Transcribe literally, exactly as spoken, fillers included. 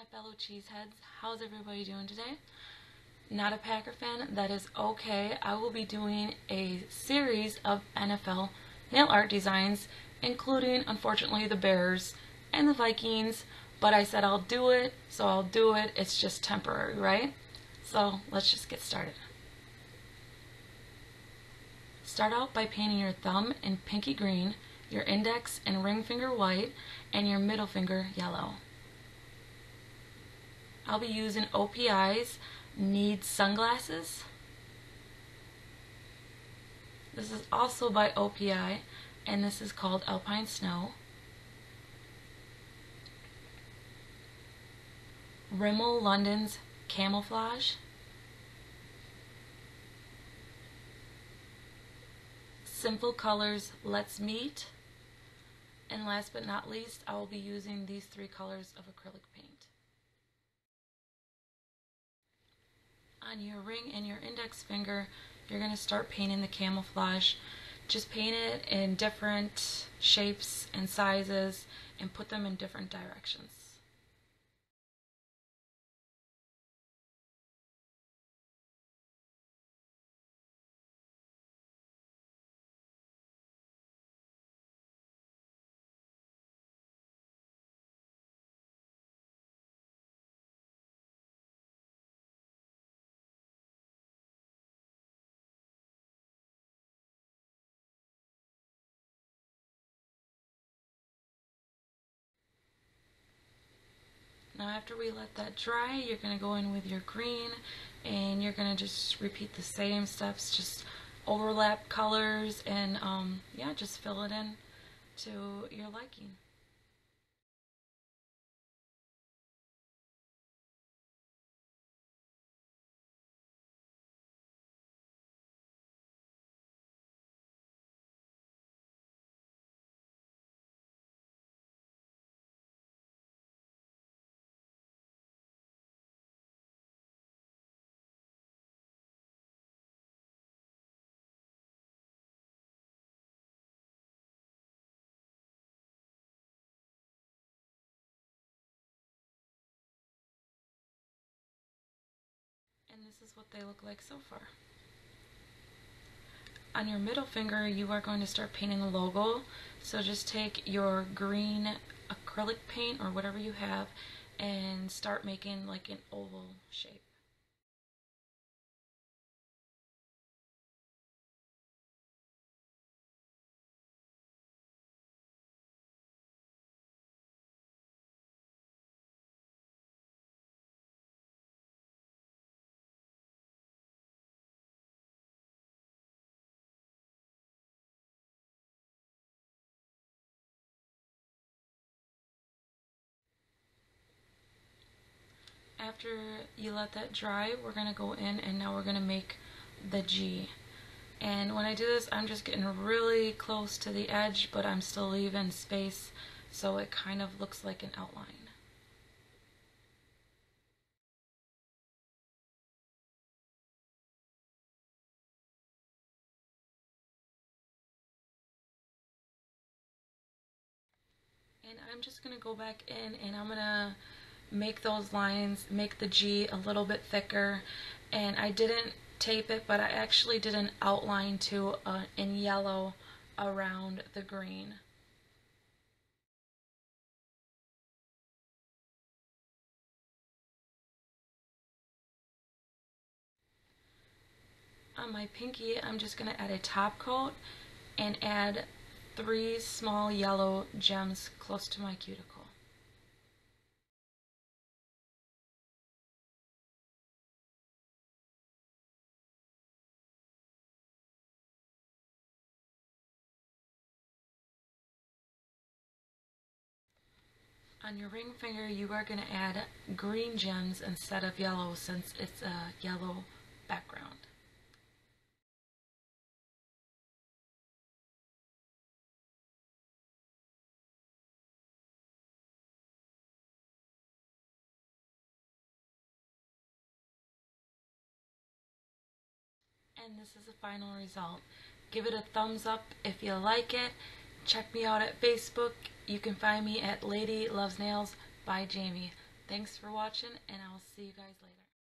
my fellow cheeseheads. How's everybody doing today? Not a Packer fan? That is okay. I will be doing a series of N F L nail art designs, including, unfortunately, the Bears and the Vikings, but I said I'll do it, so I'll do it. It's just temporary, right? So let's just get started. Start out by painting your thumb in pinky green, your index and ring finger white, and your middle finger yellow. I'll be using O P I's Need Sunglasses. This is also by O P I, and this is called Alpine Snow. Rimmel London's Camouflage. Simple Colors Let's Meet. And last but not least, I will be using these three colors of acrylic paint. On your ring and your index finger, you're going to start painting the camouflage. Just paint it in different shapes and sizes and put them in different directions. Now after we let that dry, you're going to go in with your green and you're going to just repeat the same steps, just overlap colors and um, yeah, just fill it in to your liking. And this is what they look like so far. On your middle finger, you are going to start painting the logo. So just take your green acrylic paint or whatever you have and start making like an oval shape. After you let that dry, we're going to go in and now we're going to make the G. And when I do this, I'm just getting really close to the edge, but I'm still leaving space so it kind of looks like an outline. And I'm just going to go back in and I'm going to make those lines, make the G a little bit thicker. And I didn't tape it, but I actually did an outline too uh, in yellow around the green. On my pinky, I'm just going to add a top coat and add three small yellow gems close to my cuticle. On your ring finger, you are going to add green gems instead of yellow since it's a yellow background. And this is the final result. Give it a thumbs up if you like it. Check me out at Facebook. You can find me at Lady Loves Nails by Jamie. Thanks for watching, and I'll see you guys later.